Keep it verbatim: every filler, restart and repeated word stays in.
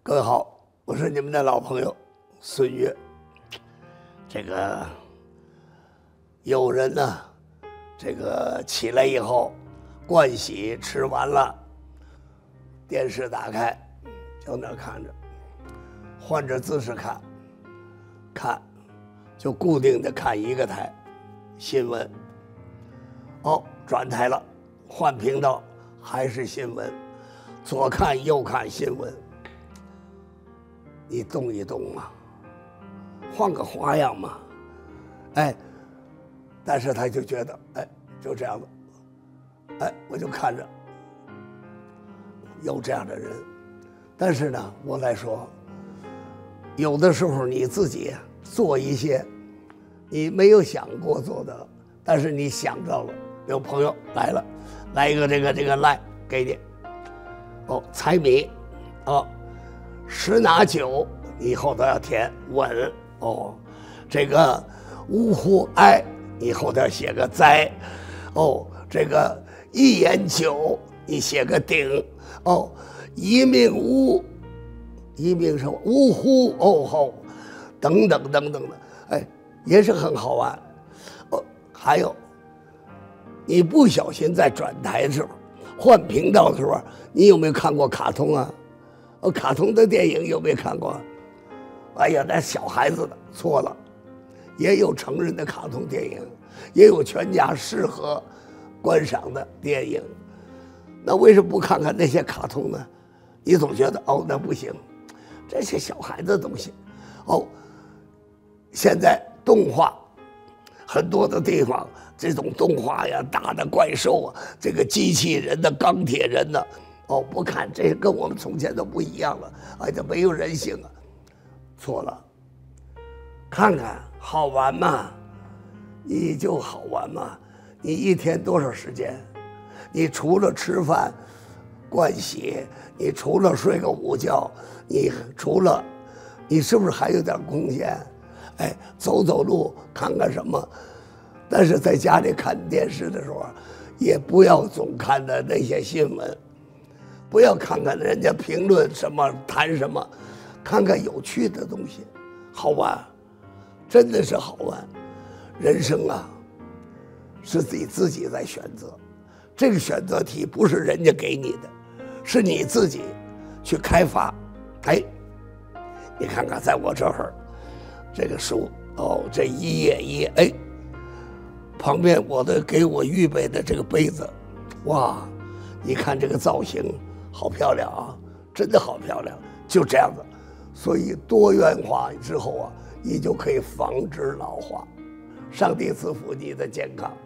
各位好，我是你们的老朋友孙越。这个有人呢，这个起来以后，盥洗吃完了，电视打开，就那看着，换着姿势看，看，就固定的看一个台，新闻。哦，转台了，换频道，还是新闻，左看右看新闻。你动一动嘛，换个花样嘛，哎，但是他就觉得，哎，就这样子，哎，我就看着有这样的人，但是呢，我来说，有的时候你自己做一些你没有想过做的，但是你想到了，有朋友来了，来一个这个这个赖给你，哦，猜谜，哦。十拿九以后都要填稳哦，这个呜呼哀以后都要写个灾哦，这个一言九你写个顶哦，一命呜一命什么呜呼哦吼等等等等的，哎，也是很好玩哦。还有，你不小心在转台的时候换频道的时候，你有没有看过卡通啊？哦，卡通的电影有没有看过？哎呀，那小孩子的错了，也有成人的卡通电影，也有全家适合观赏的电影。那为什么不看看那些卡通呢？你总觉得哦，那不行，这些小孩子的东西。哦，现在动画很多的地方，这种动画呀，大的怪兽啊，这个机器人的、钢铁人的。哦，不看，这跟我们从前都不一样了，哎，这没有人性啊！错了，看看好玩嘛，你就好玩嘛。你一天多少时间？你除了吃饭、盥洗，你除了睡个午觉，你除了，你是不是还有点空闲？哎，走走路，看看什么？但是在家里看电视的时候，也不要总看的那些新闻。不要看看人家评论什么谈什么，看看有趣的东西，好玩，真的是好玩。人生啊，是你自己在选择，这个选择题不是人家给你的，是你自己去开发。哎，你看看，在我这儿，这个书哦，这一页一页，哎，旁边我的给我预备的这个杯子，哇，你看这个造型。好漂亮啊，真的好漂亮，就这样子。所以多元化之后啊，你就可以防止老化。上帝赐福你的健康。